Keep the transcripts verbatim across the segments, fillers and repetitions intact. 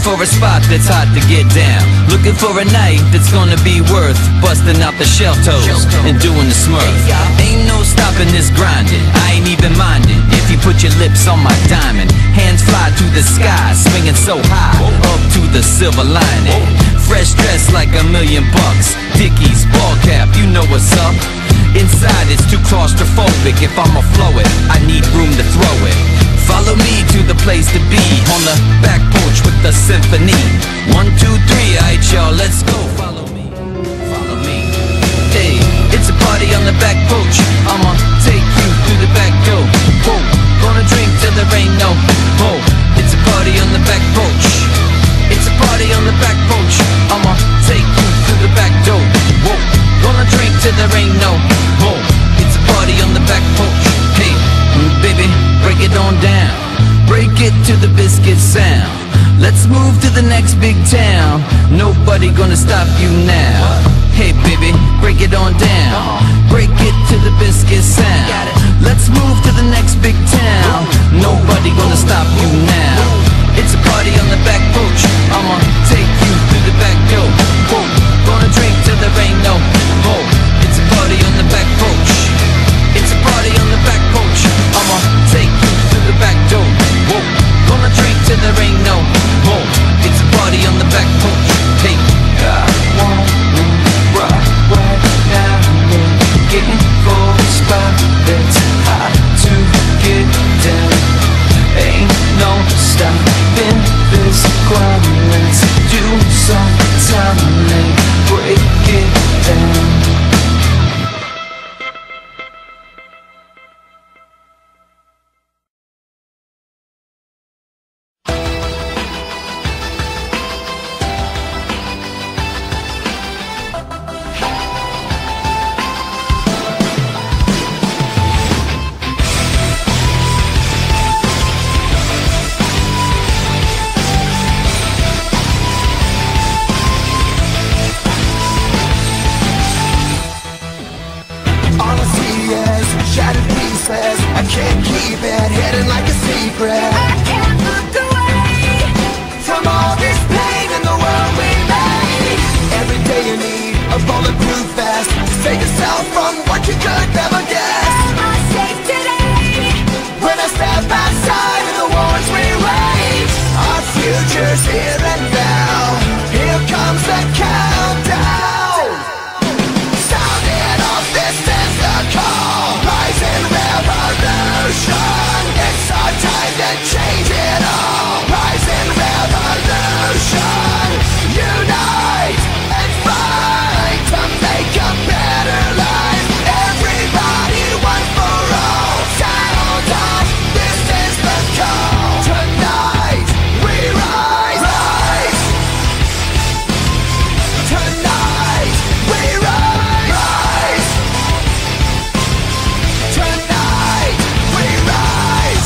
for a spot that's hot to get down. Looking for a night that's gonna be worth busting out the shell toes and doing the smurf. Ain't no stopping this grinding, I ain't even minding if you put your lips on my diamond. Hands fly to the sky, swinging so high, up to the silver lining. Fresh dress like a million bucks, Dickies, ball cap, you know what's up. Inside it's too claustrophobic, if I'ma flow it, I need room to throw it. Follow me to the place to be, on the back porch with the symphony. One, two, three, alright y'all, let's go. Follow me, follow me. Hey, it's a party on the back porch, I'ma take you through the back door. Whoa, gonna drink till there ain't no more. It's a party on the back porch. It's a party on the back porch, I'ma take you through the back door. Whoa, gonna drink till there ain't no more. It's a party on the back porch. Hey, baby, break it on down, break it to the biscuit sound. Let's move to the next big town, nobody gonna stop you now. Hey baby, break it on down, break it to the biscuit sound. Let's move to the next big town, nobody gonna stop you now. It's a party on the back porch, I'ma take you through the back door. Whoa, gonna drink till there ain't no more. It's a party on the back porch. It's a party on the back porch, I'ma take you through the back door. Whoa, gonna drink till there ain't no more. It's a party on the back porch. Hey, I wanna rock right now, getting for a spot that's hot to get down. Ain't no stopping this crowd. Let's do some time, break it down. I can't keep it hidden like a secret. I can't look away from all this pain in the world we made. Every day you need a bulletproof vest to save yourself from what you could never guess. Am I safe today? When I step outside of the wars we wage, our future's here and now. Here comes the countdown. Sounding off, this is the call. Rising revolution. It's our time to change it all. Rising revolution. Unite and fight to make a better life. Everybody, one for all. Sound off, this is the call. Tonight we rise, rise. Tonight we rise, rise. Tonight we rise.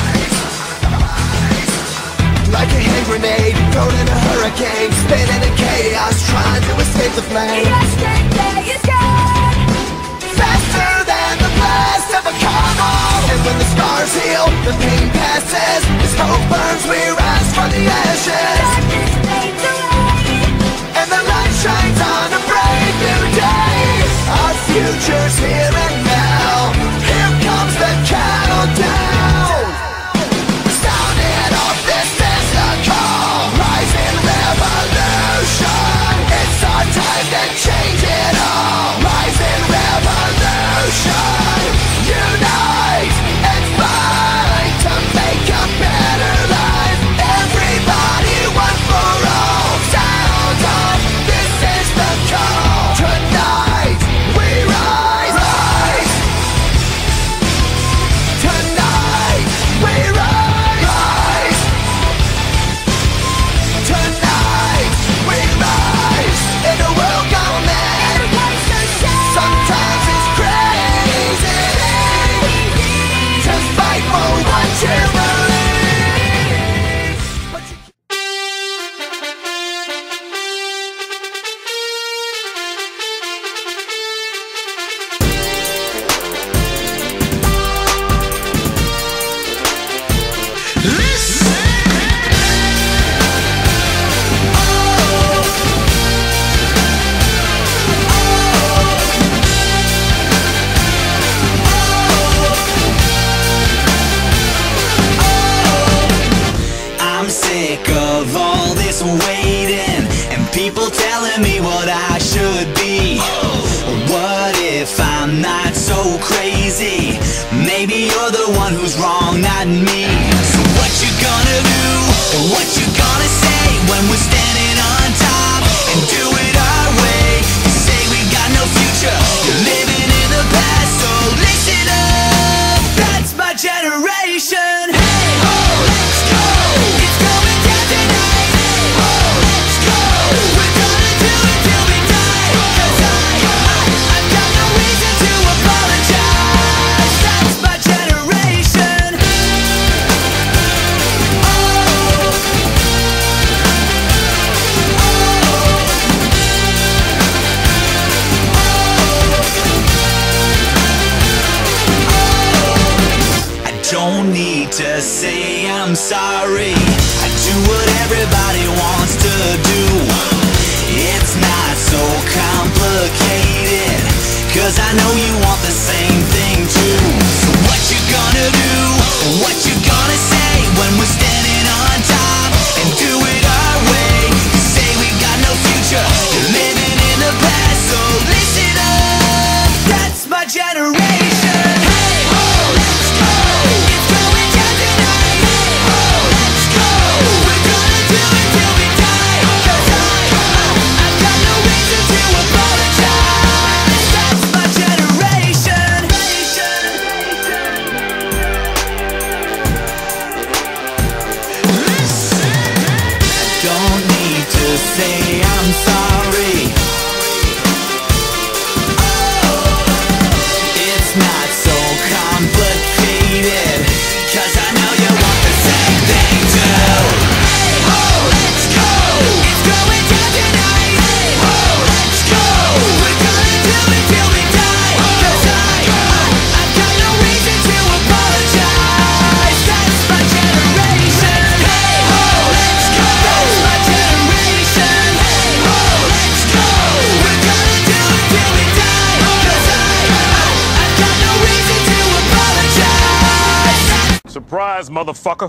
Like a hand grenade thrown in a hurricane, spinning in chaos, trying to escape the flame. Yesterday is gone, faster than the blast of a carnal. And when the scars heal, the pain passes. As hope burns, we rise from the ashes. Darkness fades away, and the light shines on a brave new day. Our future's here and now. Here comes the countdown. Sounding off, this is the call. Rising revolution. It's our time to change it all. Rising revolution. Unite and fight to make a better life. Everybody, one for me what I should be. What if I'm not so crazy? Maybe you're the one who's wrong, not me. So what you gonna do? What you gonna say when we're standing on top and do it our way? You say we got no future, you're living in the past, so listen up. That's my generation. Hey ho, let's go. It's going down tonight. Hey ho, let's go. We're gonna do it till we die. 'Cause I, I, I've got no reason to apologize. That's my generation. Oh, I don't need to say I'm sorry. I do what everybody wants to do. It's not so complicated, 'cause I know you want the same thing too. So what you gonna do? What you gonna say when we're standing on top and do it our way? You say we got no future, you're living in the past, so listen up. That's my generation. Hey ho, let's go. It's going down tonight. Hey ho, let's go. We're gonna do it till we die. 'Cause I, I, I've got no reason to apologize. That's my generation. Listen. I don't need to say I'm sorry. It's not so complicated, 'cause I know you want the same thing too. Hey ho, let's go. It's going down tonight. Hey ho, let's go. We're gonna do it till we die. 'Cause I, I, I've got no reason to apologize. That's my generation. Hey ho, let's go. That's my generation. Hey ho, let's go. We're gonna do it till we die. 'Cause I, I, I've got no reason to apologize. Surprise, motherfucker.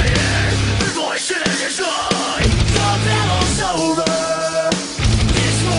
The battle's over. This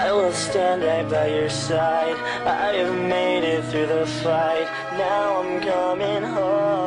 I will stand right by your side. I have made it through the fight. Now I'm coming home.